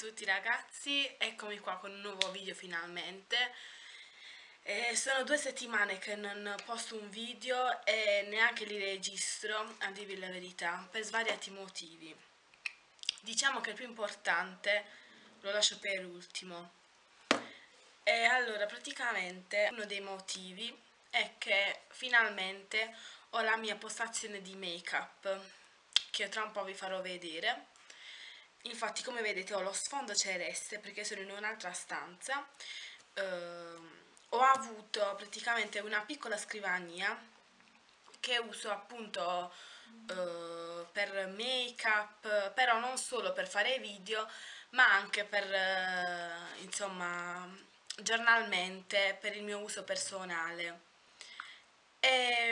tutti ragazzi, eccomi qua con un nuovo video finalmente. Sono 2 settimane che non posto un video e neanche li registro, a dirvi la verità, per svariati motivi. Diciamo che il più importante lo lascio per ultimo. E allora praticamente uno dei motivi è che finalmente ho la mia postazione di make-up, che tra un po' vi farò vedere. Infatti, come vedete, ho lo sfondo celeste perché sono in un'altra stanza. Ho avuto praticamente una piccola scrivania che uso appunto per make up, però non solo per fare video, ma anche per insomma giornalmente per il mio uso personale. E,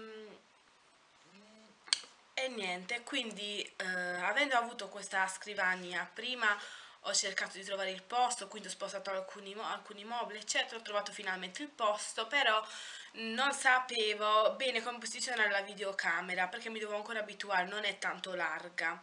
e niente, quindi avendo avuto questa scrivania, prima ho cercato di trovare il posto, quindi ho spostato alcuni mobili, eccetera, ho trovato finalmente il posto, però non sapevo bene come posizionare la videocamera, perché mi devo ancora abituare, non è tanto larga.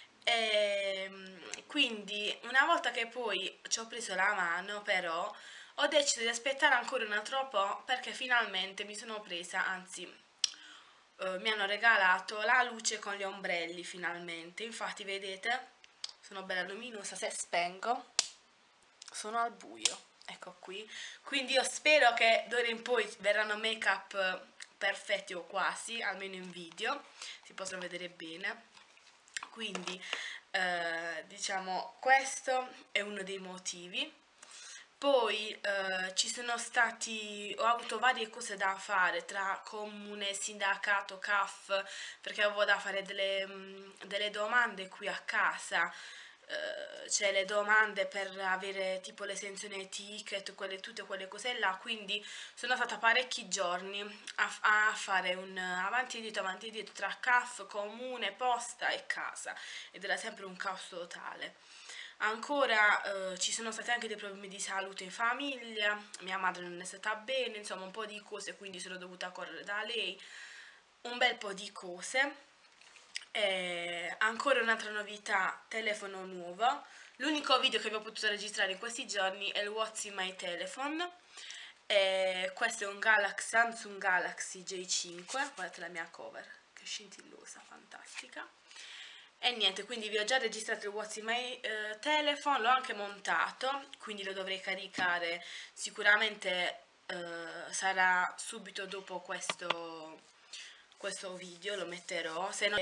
Quindi una volta che poi ci ho preso la mano, però, ho deciso di aspettare ancora un altro po', perché finalmente mi sono presa, anzi mi hanno regalato la luce con gli ombrelli finalmente. Infatti vedete, sono bella luminosa, se spengo sono al buio, ecco qui. Quindi io spero che d'ora in poi verranno make up perfetti o quasi, almeno in video si possono vedere bene. Quindi diciamo questo è uno dei motivi. Poi ci sono stati, ho avuto varie cose da fare tra comune, sindacato, CAF, perché avevo da fare delle domande qui a casa, cioè le domande per avere tipo l'esenzione ticket, tutte quelle cose là, quindi sono stata parecchi giorni a fare un avanti e dietro tra CAF, comune, posta e casa, ed era sempre un caos totale. Ancora ci sono stati anche dei problemi di salute in famiglia, mia madre non è stata bene, insomma un po' di cose, quindi sono dovuta correre da lei, un bel po' di cose. E ancora un'altra novità, telefono nuovo. L'unico video che avevo potuto registrare in questi giorni è il What's in my telephone. E questo è un Samsung Galaxy J5, guardate la mia cover, che scintillosa, fantastica. E niente, quindi vi ho già registrato il What's in my telephone, l'ho anche montato, quindi lo dovrei caricare sicuramente, sarà subito dopo questo video, lo metterò, se no...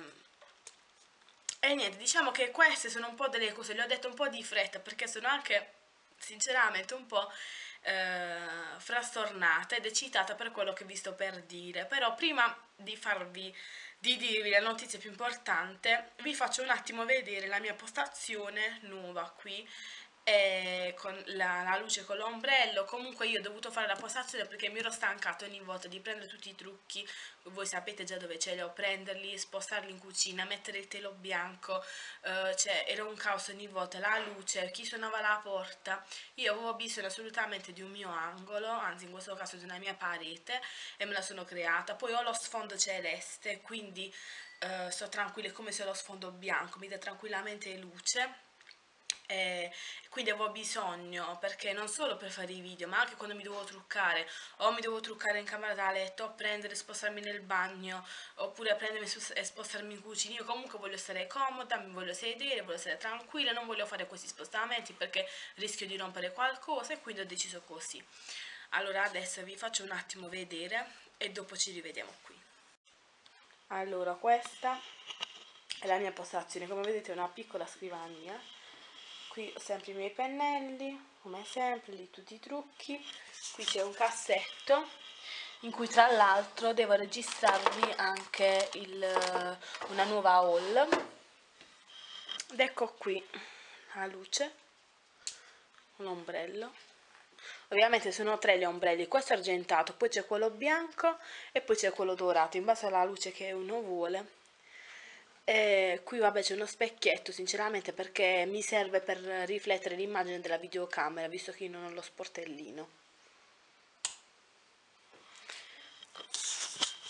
E niente, diciamo che queste sono un po' delle cose, le ho dette un po' di fretta perché sono anche sinceramente un po' frastornata ed eccitata per quello che vi sto per dire. Però prima di dirvi la notizia più importante, vi faccio un attimo vedere la mia postazione nuova qui, con la luce con l'ombrello. Comunque io ho dovuto fare la postazione perché mi ero stancato ogni volta di prendere tutti i trucchi, voi sapete già dove ce li ho, prenderli, spostarli in cucina, mettere il telo bianco, cioè era un caos ogni volta, la luce, chi suonava alla porta. Io avevo bisogno assolutamente di un mio angolo, anzi in questo caso di una mia parete, e me la sono creata. Poi ho lo sfondo celeste, quindi sto tranquilla, è come se ho lo sfondo bianco, mi dà tranquillamente luce. Quindi avevo bisogno, perché non solo per fare i video, ma anche quando mi dovevo truccare, o mi dovevo truccare in camera da letto, o prendere e spostarmi nel bagno, oppure prendermi e spostarmi in cucina. Io comunque voglio stare comoda, mi voglio sedere, voglio stare tranquilla, non voglio fare questi spostamenti perché rischio di rompere qualcosa, e quindi ho deciso così. Allora adesso vi faccio un attimo vedere e dopo ci rivediamo qui. Allora, questa è la mia postazione, come vedete è una piccola scrivania. Qui ho sempre i miei pennelli, come sempre, lì tutti i trucchi. Qui c'è un cassetto in cui tra l'altro devo registrarvi anche una nuova haul. Ed ecco qui la luce, un ombrello. Ovviamente sono 3 gli ombrelli, questo è argentato, poi c'è quello bianco e poi c'è quello dorato, in base alla luce che uno vuole. E qui vabbè c'è uno specchietto sinceramente perché mi serve per riflettere l'immagine della videocamera, visto che io non ho lo sportellino.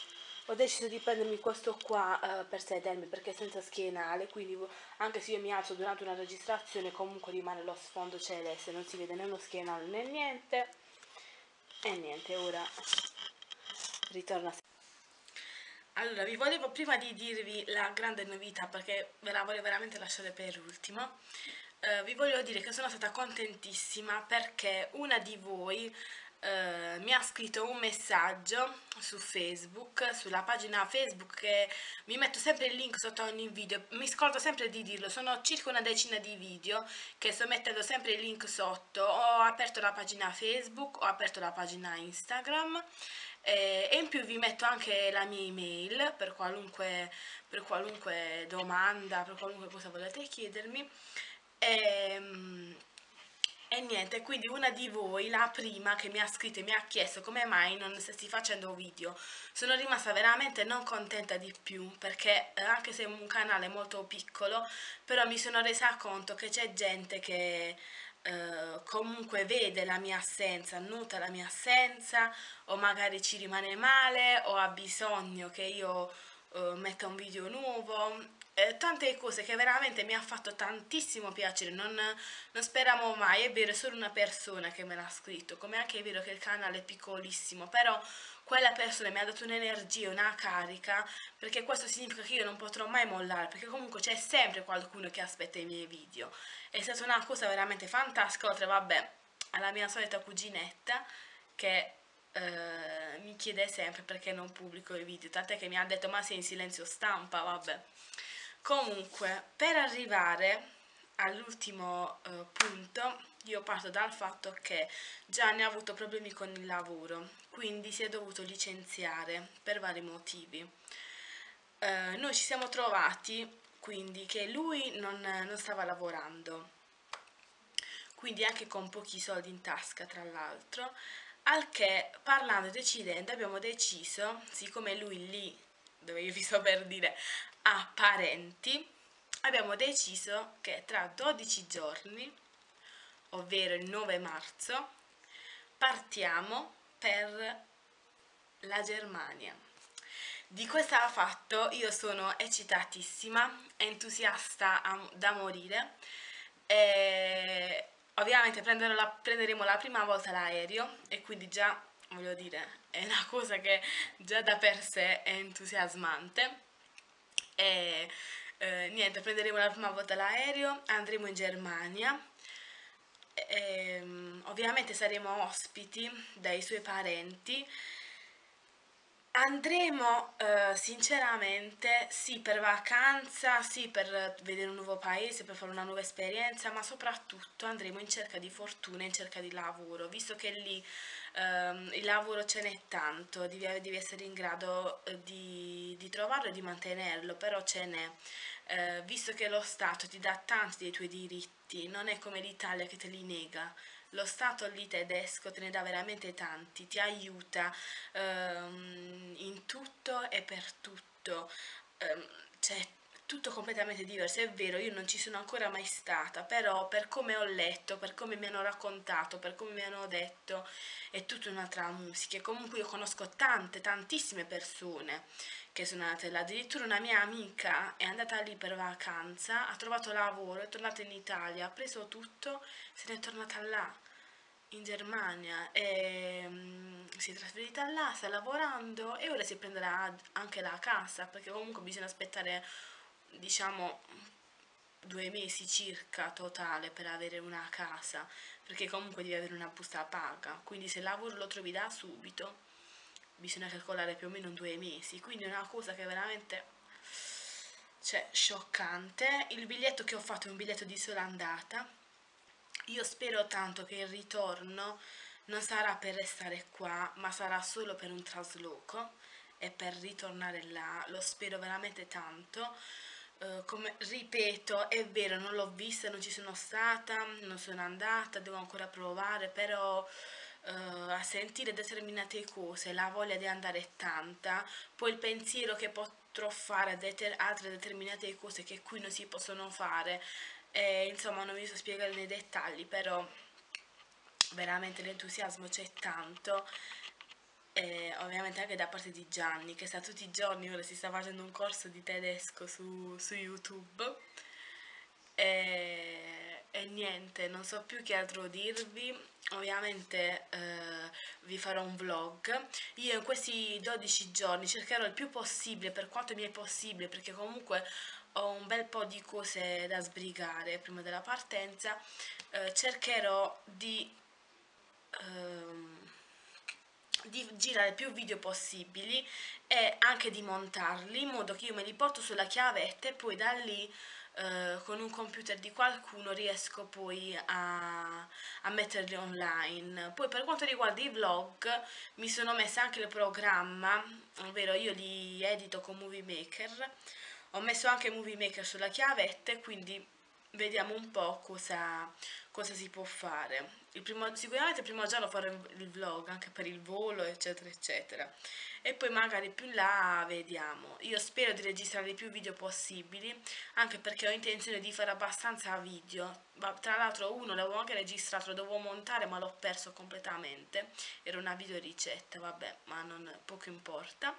ho deciso di prendermi questo qua per sedermi perché è senza schienale, quindi anche se io mi alzo durante una registrazione comunque rimane lo sfondo celeste, non si vede né uno schienale né niente. E niente, ora ritorno a... Allora, vi volevo prima di dirvi la grande novità, perché ve la voglio veramente lasciare per ultimo, vi voglio dire che sono stata contentissima perché una di voi mi ha scritto un messaggio su Facebook, sulla pagina Facebook, che mi metto sempre il link sotto ogni video, mi scordo sempre di dirlo, sono circa una decina di video che sto mettendo sempre il link sotto. Ho aperto la pagina Facebook, ho aperto la pagina Instagram, e in più vi metto anche la mia email per qualunque domanda, per qualunque cosa volete chiedermi. E, e niente, quindi una di voi, la prima che mi ha scritto e mi ha chiesto come mai non stessi facendo video, sono rimasta veramente non contenta di più, perché anche se è un canale molto piccolo, però mi sono resa conto che c'è gente che comunque vede la mia assenza, nota la mia assenza, o magari ci rimane male, o ha bisogno che io metta un video nuovo. Tante cose che veramente mi ha fatto tantissimo piacere, non speravo mai, è vero, è solo una persona che me l'ha scritto, come anche è vero che il canale è piccolissimo, però quella persona mi ha dato un'energia, una carica, perché questo significa che io non potrò mai mollare, perché comunque c'è sempre qualcuno che aspetta i miei video. È stata una cosa veramente fantastica, oltre, vabbè, alla mia solita cuginetta che mi chiede sempre perché non pubblico i video, tant'è che mi ha detto ma sei in silenzio stampa, vabbè. Comunque, per arrivare all'ultimo punto, io parto dal fatto che Gianni ha avuto problemi con il lavoro, quindi si è dovuto licenziare per vari motivi. Noi ci siamo trovati quindi che lui non stava lavorando, quindi anche con pochi soldi in tasca tra l'altro, al che parlando e decidendo abbiamo deciso, siccome lui lì, dove io vi sto per dire, ha parenti, abbiamo deciso che tra 12 giorni, ovvero il 9 marzo, partiamo per la Germania. Di questa fatto io sono eccitatissima, entusiasta da morire. E ovviamente prenderemo la prima volta l'aereo e quindi già, voglio dire, è una cosa che già da per sé è entusiasmante. E niente, prenderemo la prima volta l'aereo, andremo in Germania. Ovviamente saremo ospiti dai suoi parenti. Andremo sinceramente sì per vacanza, sì per vedere un nuovo paese, per fare una nuova esperienza, ma soprattutto andremo in cerca di fortuna, in cerca di lavoro, visto che lì il lavoro ce n'è tanto, devi essere in grado di trovarlo e di mantenerlo, però ce n'è. Visto che lo Stato ti dà tanti dei tuoi diritti, non è come l'Italia che te li nega. Lo Stato lì tedesco te ne dà veramente tanti, ti aiuta in tutto e per tutto. Cioè, tutto completamente diverso. È vero, io non ci sono ancora mai stata, però per come ho letto, per come mi hanno raccontato, per come mi hanno detto, è tutta un'altra musica. E comunque io conosco tantissime persone che sono andate là. Addirittura una mia amica è andata lì per vacanza, ha trovato lavoro, è tornata in Italia, ha preso tutto, se n'è tornata là in Germania e si è trasferita là, sta lavorando e ora si prenderà anche la casa, perché comunque bisogna aspettare, diciamo, 2 mesi circa totale per avere una casa, perché comunque devi avere una busta paga, quindi se il lavoro lo trovi da subito bisogna calcolare più o meno 2 mesi, quindi è una cosa che veramente, cioè, scioccante. Il biglietto che ho fatto è un biglietto di sola andata. Io spero tanto che il ritorno non sarà per restare qua, ma sarà solo per un trasloco e per ritornare là. Lo spero veramente tanto. Come ripeto, è vero, non l'ho vista, non ci sono stata, non sono andata, devo ancora provare, però a sentire determinate cose, la voglia di andare è tanta, poi il pensiero che potrò fare a altre determinate cose che qui non si possono fare, insomma non vi so spiegare nei dettagli, però veramente l'entusiasmo c'è tanto ovviamente anche da parte di Gianni, che sta tutti i giorni, ora si sta facendo un corso di tedesco su YouTube. E niente, non so più che altro dirvi. Ovviamente vi farò un vlog. Io in questi 12 giorni cercherò il più possibile, per quanto mi è possibile, perché comunque ho un bel po' di cose da sbrigare prima della partenza. Cercherò ehm, di girare più video possibili e anche di montarli in modo che io me li porto sulla chiavetta e poi da lì con un computer di qualcuno riesco poi a metterli online. Poi per quanto riguarda i vlog mi sono messa anche il programma, ovvero io li edito con Movie Maker. Ho messo anche Movie Maker sulla chiavetta e quindi vediamo un po' cosa si può fare. Sicuramente il primo giorno farò il vlog anche per il volo, eccetera, eccetera. E poi magari più in là vediamo. Io spero di registrare più video possibili, anche perché ho intenzione di fare abbastanza video. Tra l'altro uno l'avevo anche registrato, lo dovevo montare ma l'ho perso completamente. Era una video ricetta, vabbè, ma poco importa.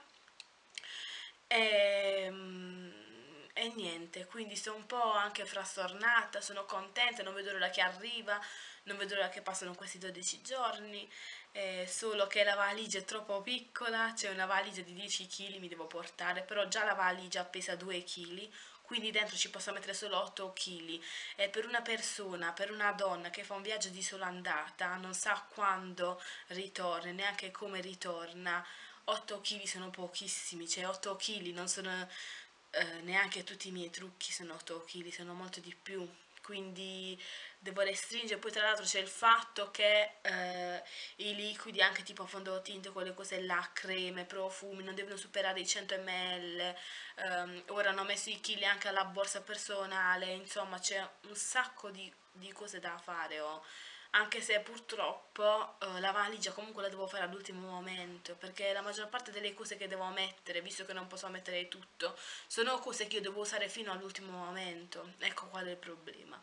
E niente, quindi sono un po' anche frastornata, sono contenta, non vedo l'ora che arriva, non vedo l'ora che passano questi 12 giorni, solo che la valigia è troppo piccola, c'è una valigia di 10 kg mi devo portare, però già la valigia pesa 2 kg, quindi dentro ci posso mettere solo 8 kg e per una persona, per una donna che fa un viaggio di sola andata, non sa quando ritorna, neanche come ritorna, 8 kg sono pochissimi, cioè 8 kg non sono neanche tutti i miei trucchi sono 8 kg, sono molto di più, quindi devo restringere. Poi tra l'altro c'è il fatto che i liquidi anche tipo fondotinta, quelle cose là, creme, profumi, non devono superare i 100 ml, ora hanno messo i chili anche alla borsa personale, insomma c'è un sacco di cose da fare. Anche se purtroppo la valigia comunque la devo fare all'ultimo momento, perché la maggior parte delle cose che devo mettere, visto che non posso mettere tutto, sono cose che io devo usare fino all'ultimo momento. Ecco qual è il problema.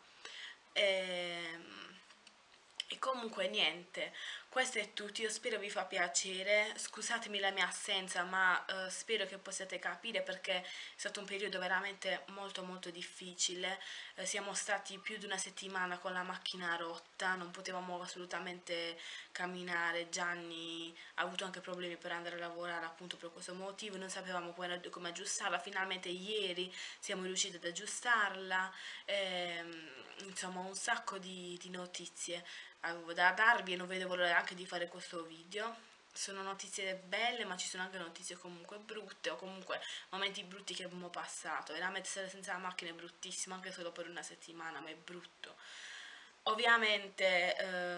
E comunque niente, questo è tutto, io spero vi fa piacere, scusatemi la mia assenza ma spero che possiate capire perché è stato un periodo veramente molto molto difficile, siamo stati più di una settimana con la macchina rotta, non potevamo assolutamente camminare, Gianni ha avuto anche problemi per andare a lavorare appunto per questo motivo, non sapevamo come aggiustarla, finalmente ieri siamo riusciti ad aggiustarla, insomma un sacco di notizie avevo da darvi e non vedevo l'ora anche di fare questo video. Sono notizie belle ma ci sono anche notizie comunque brutte o comunque momenti brutti che abbiamo passato. Veramente stare senza la macchina è bruttissimo anche solo per una settimana, ma è brutto. Ovviamente,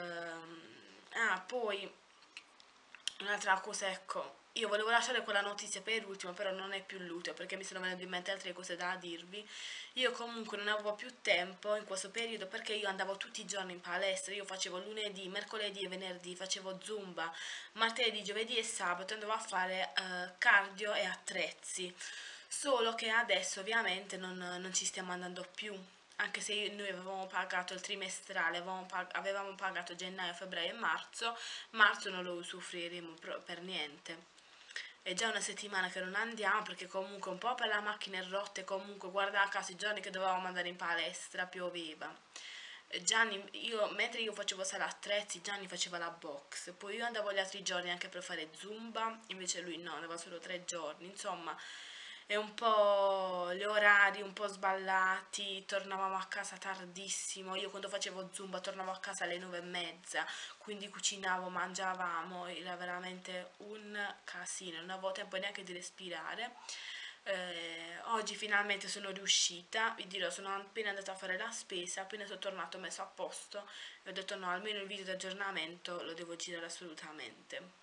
poi un'altra cosa, ecco, io volevo lasciare quella notizia per ultimo, però non è più l'utile perché mi sono venute in mente altre cose da dirvi. Io comunque non avevo più tempo in questo periodo perché io andavo tutti i giorni in palestra, io facevo lunedì, mercoledì e venerdì, facevo zumba, martedì, giovedì e sabato andavo a fare cardio e attrezzi. Solo che adesso ovviamente non ci stiamo andando più, anche se noi avevamo pagato il trimestrale, avevamo pagato gennaio, febbraio e marzo non lo usufruiremo per niente. È già una settimana che non andiamo perché comunque un po' per la macchina è rotta e comunque guarda caso i giorni che dovevamo andare in palestra pioveva. Mentre io facevo sala attrezzi, Gianni faceva la box, poi io andavo gli altri giorni anche per fare zumba, invece lui no, andava solo 3 giorni, insomma è un po' gli orari un po' sballati, tornavamo a casa tardissimo, io quando facevo zumba tornavo a casa alle 9:30, quindi cucinavo, mangiavamo, era veramente un casino, non avevo tempo neanche di respirare. Oggi finalmente sono riuscita, vi dirò, sono appena andata a fare la spesa, appena sono tornato ho messo a posto e ho detto no, almeno il video di aggiornamento lo devo girare assolutamente.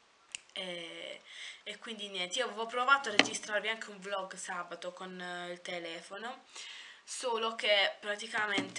E quindi niente, io avevo provato a registrarvi anche un vlog sabato con il telefono, solo che praticamente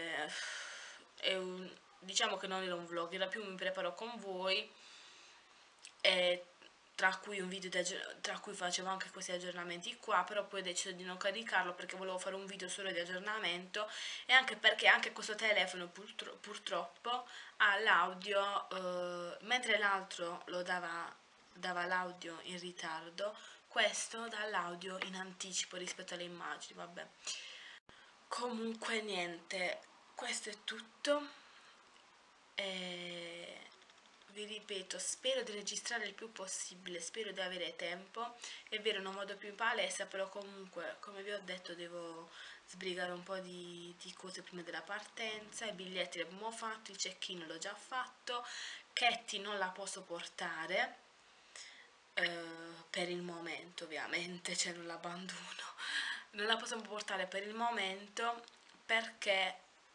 diciamo che non era un vlog, era più mi preparo con voi e tra cui tra cui facevo anche questi aggiornamenti qua, però poi ho deciso di non caricarlo perché volevo fare un video solo di aggiornamento e anche perché anche questo telefono purtroppo ha l'audio, mentre l'altro lo dava dava l'audio in ritardo, questo dà l'audio in anticipo rispetto alle immagini, vabbè. Comunque niente, questo è tutto. E vi ripeto, spero di registrare il più possibile, spero di avere tempo. È vero, non vado più in palestra, però comunque, come vi ho detto, devo sbrigare un po' di cose prima della partenza. I biglietti li abbiamo fatti, il check-in l'ho già fatto, Katie non la posso portare, per il momento ovviamente, cioè non l'abbandono. Non la possiamo portare per il momento perché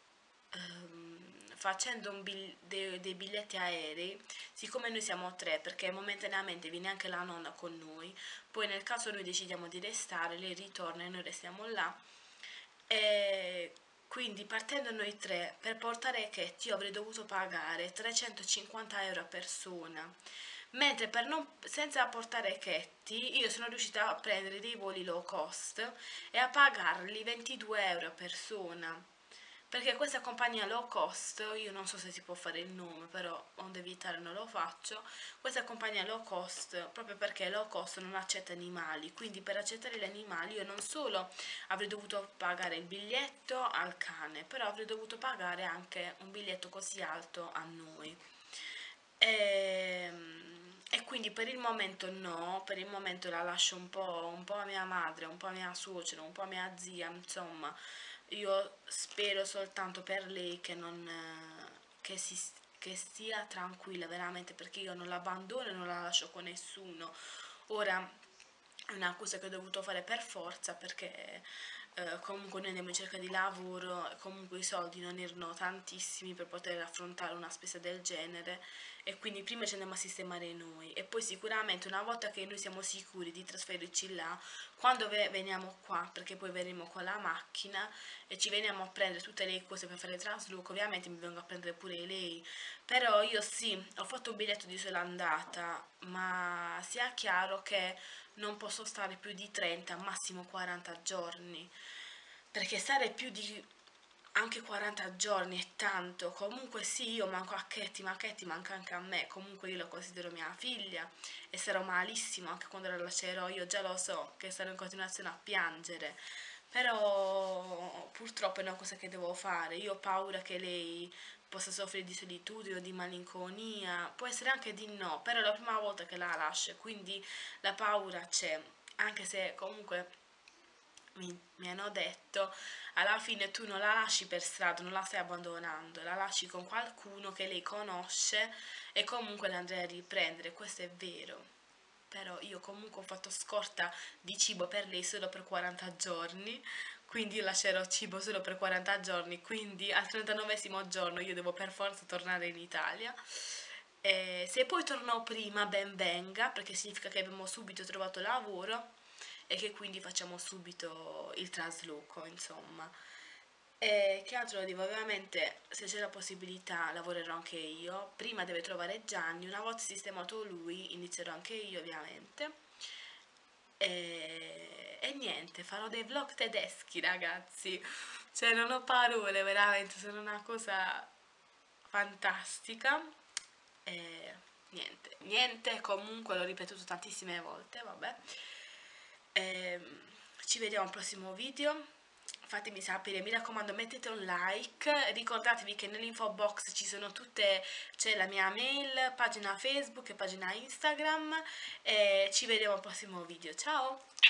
facendo dei biglietti aerei, siccome noi siamo tre, perché momentaneamente viene anche la nonna con noi, poi nel caso noi decidiamo di restare, lei ritorna e noi restiamo là, e quindi partendo noi tre, per portare Cat io avrei dovuto pagare 350 euro a persona, mentre senza portare Katie io sono riuscita a prendere dei voli low cost e a pagarli 22 euro a persona, perché questa compagnia low cost, io non so se si può fare il nome, però onde evitare non lo faccio, questa compagnia low cost, proprio perché low cost non accetta animali, quindi per accettare gli animali io non solo avrei dovuto pagare il biglietto al cane, però avrei dovuto pagare anche un biglietto così alto a noi. E quindi per il momento no, per il momento la lascio un po' a mia madre, un po' a mia suocera, un po' a mia zia, insomma, io spero soltanto per lei che non, che stia tranquilla veramente, perché io non l'abbandono e non la lascio con nessuno. Ora è una cosa che ho dovuto fare per forza perché comunque noi andiamo in cerca di lavoro e comunque i soldi non erano tantissimi per poter affrontare una spesa del genere, e quindi prima ci andiamo a sistemare noi e poi sicuramente una volta che noi siamo sicuri di trasferirci là, quando veniamo qua, perché poi verremo con la macchina e ci veniamo a prendere tutte le cose per fare il trasloco, ovviamente mi vengo a prendere pure lei, però io sì, ho fatto un biglietto di sola andata, ma sia chiaro che non posso stare più di 30, massimo 40 giorni, perché stare più di anche 40 giorni è tanto. Comunque sì, io manco a Katie, ma Katie manca anche a me, comunque io la considero mia figlia e sarò malissimo anche quando la lascerò, io già lo so che sarò in continuazione a piangere, però purtroppo è una cosa che devo fare. Io ho paura che lei possa soffrire di solitudine o di malinconia, può essere anche di no, però è la prima volta che la lascio, quindi la paura c'è, anche se comunque mi hanno detto, alla fine tu non la lasci per strada, non la stai abbandonando, la lasci con qualcuno che lei conosce e comunque la andrai a riprendere, questo è vero. Però io comunque ho fatto scorta di cibo per lei solo per 40 giorni, quindi io lascerò cibo solo per 40 giorni, quindi al 39esimo giorno io devo per forza tornare in Italia. E se poi torno prima, ben venga, perché significa che abbiamo subito trovato lavoro e che quindi facciamo subito il trasloco, insomma. E che altro devo? Ovviamente, se c'è la possibilità, lavorerò anche io. Prima deve trovare Gianni, una volta sistemato lui, inizierò anche io, ovviamente. E niente, farò dei vlog tedeschi, ragazzi. Cioè, non ho parole, veramente, sono una cosa fantastica. E niente, comunque l'ho ripetuto tantissime volte, vabbè. Ci vediamo al prossimo video. Fatemi sapere, mi raccomando, mettete un like, ricordatevi che nell'info box ci sono tutte, c'è la mia mail, pagina Facebook e pagina Instagram, e ci vediamo al prossimo video. Ciao!